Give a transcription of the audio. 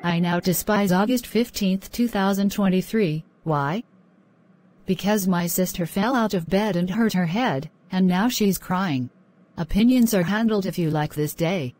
I now despise August 15, 2023. Why? Because my sister fell out of bed and hurt her head, and now she's crying. Opinions are handled if you like this day.